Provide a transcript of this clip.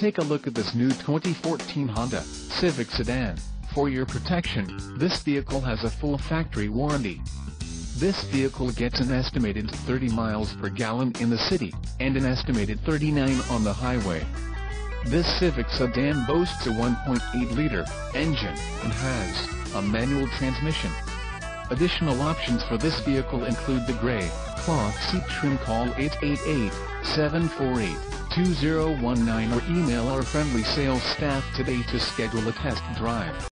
Take a look at this new 2014 Honda Civic sedan. For your protection, this vehicle has a full factory warranty. This vehicle gets an estimated 30 miles per gallon in the city, and an estimated 39 on the highway. This Civic sedan boasts a 1.8-liter engine, and has a manual transmission. Additional options for this vehicle include the gray cloth seat trim. Call 888-748-2019 or email our friendly sales staff today to schedule a test drive.